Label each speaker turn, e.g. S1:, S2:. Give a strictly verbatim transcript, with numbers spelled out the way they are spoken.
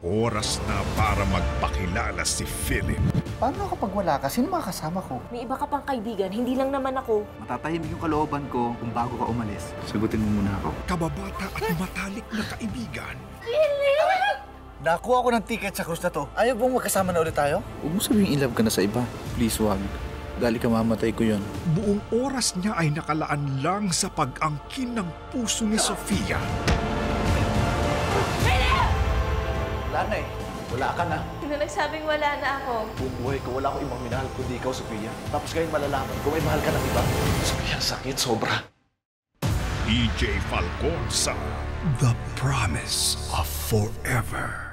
S1: Oras na para magpakilala si Philip.
S2: Paano kapag wala ka? Sino mga kasama ko?
S3: May iba ka pang kaibigan, hindi lang naman ako.
S2: Matatahimik yung kalooban ko kung bago ka umalis. Sagutin mo muna ako.
S1: Kababata at matalik na kaibigan.
S2: Nakuha ko ng ticket sa cruise na to. Ayaw bang magkasama na ulit tayo? Huwag mo sabihin in love ka na sa iba. Please, wag. Dali ka mamatay ko yon.
S1: Buong oras niya ay nakalaan lang sa pag-angkin ng puso ni Sofia.
S2: Wala na eh. Wala ka na.
S3: Sino nagsabing wala na ako?
S4: Buong buhay ko, wala akong ibang minahal kundi ikaw, Sofia. Tapos ngayon malalaman ko, may mahal ka ng iba. Sofia, sakit, sobra.
S1: E J Falcon sa The Promise of Forever.